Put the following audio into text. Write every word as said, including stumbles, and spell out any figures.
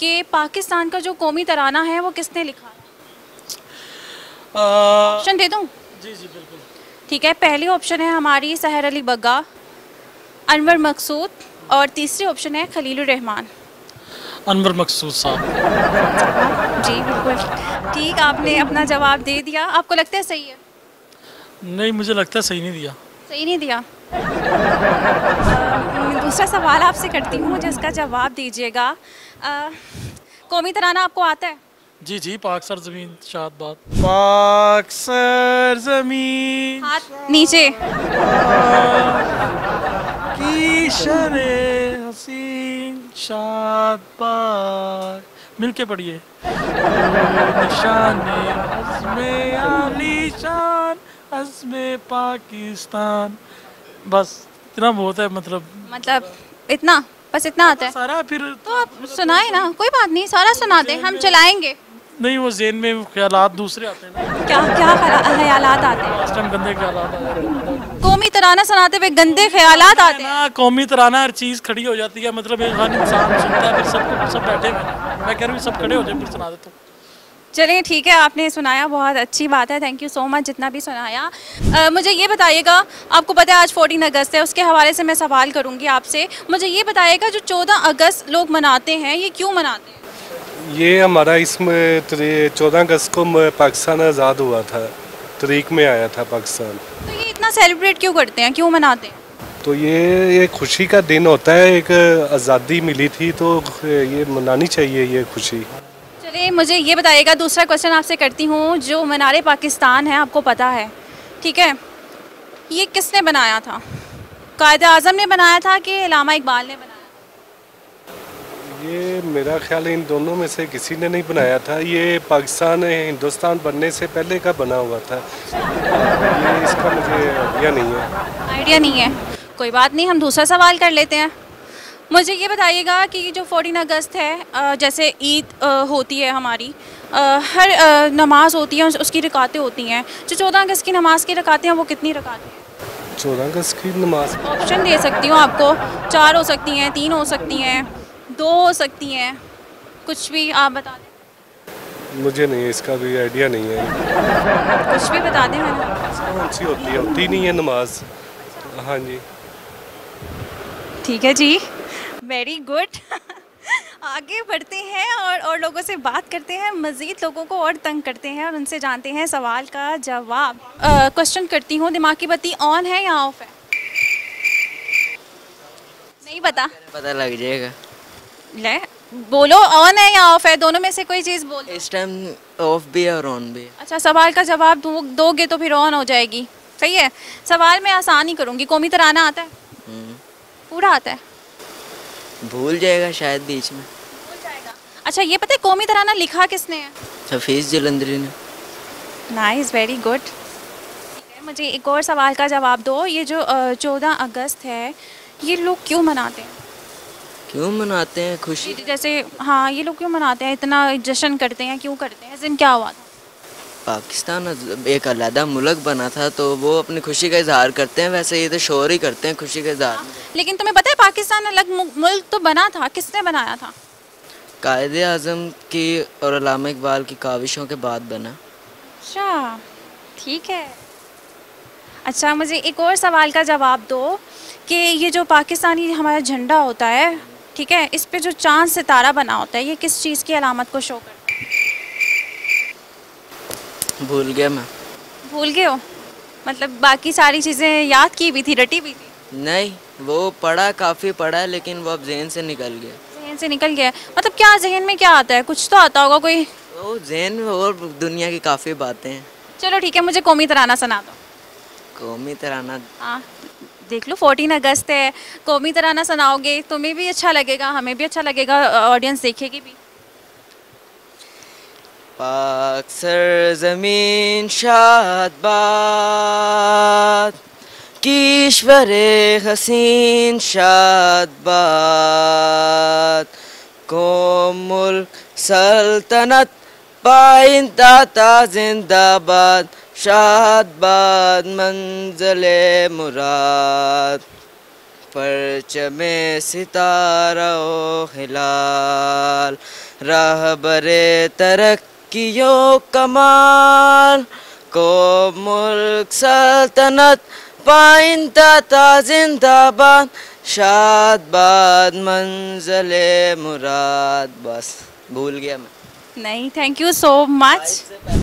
कि पाकिस्तान का जो कौमी तराना है वो किसने लिखा? आ, ऑप्शन दे दूँ? जी जी बिल्कुल। ठीक है, पहली ऑप्शन है हमारी सहर अली बग्गा, अनवर मकसूद, और तीसरी ऑप्शन है खलीलुर रहमान। अनवर मकसूद साहब। जी बिल्कुल ठीक, आपने अपना जवाब दे दिया। आपको लगता है सही है? नहीं, मुझे लगता है सही नहीं दिया। सही नहीं दिया। दूसरा सवाल आपसे करती हूँ, मुझे इसका जवाब दीजिएगा। अ, कौमी तराना आपको आता है? जी जी, पाक सर जमीन शाद बात, पाक सर जमीन हाथ नीचे। की शरे हसीन शाद बात, मिलके पढ़िए। निशाने अज़्मे आलीशान अज़्मे पाकिस्तान। बस इतना बहुत है, मतलब मतलब इतना, बस इतना आता है? सारा फिर तो आप सुनाए ना, कोई बात नहीं, सारा सुना दे, हम चलाएंगे। नहीं, वो ज़हन में ख्यालात दूसरे आते हैं ना। क्या क्या ख्यालात आते हैं? लास्ट टाइम गंदे ख्यालात आते हैं। कौमी तराना सुनाते हुए गंदे ख्यालात आते हैं? ना कौमी तराना हर चीज़ खड़ी हो जाती है, मतलब एक हर इंसान सुनता है, फिर सब सब बैठे हुए हैं। मैं कह रहा हूँ सब खड़े हो जाए फिर सुना देता हूँ। चलिए ठीक है, आपने सुनाया, बहुत अच्छी बात है, थैंक यू सो मच जितना भी सुनाया। आ, मुझे ये बताइएगा, आपको पता है आज चौदह अगस्त है, उसके हवाले से मैं सवाल करूंगी आपसे। मुझे ये बताइएगा, जो चौदह अगस्त लोग मनाते हैं, ये क्यों मनाते हैं? ये हमारा इसमें चौदह अगस्त को पाकिस्तान आज़ाद हुआ था, तारीख में आया था पाकिस्तान। तो ये इतना सेलिब्रेट क्यों करते हैं, क्यों मनाते हैं? तो ये एक खुशी का दिन होता है, एक आज़ादी मिली थी तो ये मनानी चाहिए ये खुशी। चलिए मुझे ये बताइएगा, दूसरा क्वेश्चन आपसे करती हूँ, जो मीनार पाकिस्तान है आपको पता है, ठीक है, ये किसने बनाया था? कायद आज़म ने बनाया था कि अल्लामा इकबाल ने बनाया? ये मेरा ख्याल है इन दोनों में से किसी ने नहीं बनाया था, ये पाकिस्तान हिंदुस्तान बनने से पहले का बना हुआ था। ये इसका मुझे आइडिया नहीं है। आइडिया नहीं है, कोई बात नहीं, हम दूसरा सवाल कर लेते हैं। मुझे ये बताइएगा कि जो चौदह अगस्त है, जैसे ईद होती है हमारी, हर नमाज होती है, उसकी रकातें होती हैं, जो चौदह अगस्त की नमाज की रकातें हैं वो कितनी रकातें हैं? चौदह अगस्त की नमाज ऑप्शन दे सकती हूँ आपको, चार हो सकती हैं, तीन हो सकती हैं, दो हो सकती हैं, कुछ भी आप बता दें। मुझे नहीं है, इसका भी आइडिया नहीं है। कुछ भी बता दें। मैंने कौन सी होती है? होती नहीं है नमाज। हाँ जी ठीक है जी, वेरी गुड। आगे बढ़ते हैं और और लोगों से बात करते हैं, मज़ीद लोगों को और तंग करते हैं और उनसे जानते हैं सवाल का जवाब। क्वेश्चन करती हूँ, दिमाग की बत्ती ऑन है या ऑफ है? नहीं पता? पता लग जाएगा। ले बोलो, ऑन है या ऑफ है, दोनों में से कोई चीज़ बोलो। इस टाइम ऑफ भी है और ऑन भी है। अच्छा, सवाल का जवाब दो, दोगे तो फिर ऑन हो जाएगी, सही है। सवाल मैं आसान ही करूँगी, कौमी तराना आता है? पूरा आता है? भूल जाएगा शायद बीच में। भूल जाएगा। अच्छा ये पता है कौमी तराना लिखा किसने है? हफीज़ जलंधरी ने। Nice, very good. ठीक है, मुझे एक और सवाल का जवाब दो, ये जो चौदह अगस्त है ये लोग क्यों मनाते हैं? क्यों मनाते हैं? खुशी। जैसे हाँ, ये लोग क्यों मनाते हैं, इतना जश्न करते हैं, क्यों करते हैं, दिन क्या हुआ था? पाकिस्तान एक अलग मुल्क बना था तो वो अपनी खुशी का इजहार करते हैं, वैसे ये तो शोर ही करते हैं खुशी का इजहार। लेकिन तुम्हें पता है पाकिस्तान अलग मुल्क तो बना था, किसने बनाया था? कायद आज़म की और अल्लामा इकबाल की काविशों के बाद बना। अच्छा ठीक है। अच्छा मुझे एक और सवाल का जवाब दो कि ये जो पाकिस्तानी हमारा झंडा होता है, ठीक है, इस पे जो चांद सितारा बना होता है, ये किस चीज़ की अलामत को शो करता है? भूल गया मैं। भूल गए हो? मतलब बाकी सारी चीज़ें याद की भी थी, रटी भी थी? नहीं, वो पढ़ा, काफ़ी पढ़ा है, लेकिन वो अब जहन से निकल गया। जहन से निकल गया? मतलब क्या जहन में क्या आता है, कुछ तो आता होगा कोई? वो जहन में और दुनिया की काफ़ी बातें हैं। चलो ठीक है, मुझे कौमी तराना सुना दो। कौमी तराना? हाँ देख लो, चौदह अगस्त है, कौमी तराना सुनाओगे, तुम्हें भी अच्छा लगेगा, हमें भी अच्छा लगेगा, ऑडियंस देखेगी भी। पाक सरज़मीन शाद बाद, किश्वरे हसीन शाद बाद, कौम मुल्क सल्तनत पाइंदा ता जिंदाबाद, शाद बाद मंज़िले मुराद, परचमे सितारा ओ हिलाल, राहबरे तरक्कियों कमाल को मुल्क सल्तनत पाइंदा ता जिंदाबाद शादबाद मंज़िले मुराद। बस भूल गया मैं। नहीं, थैंक यू सो मच।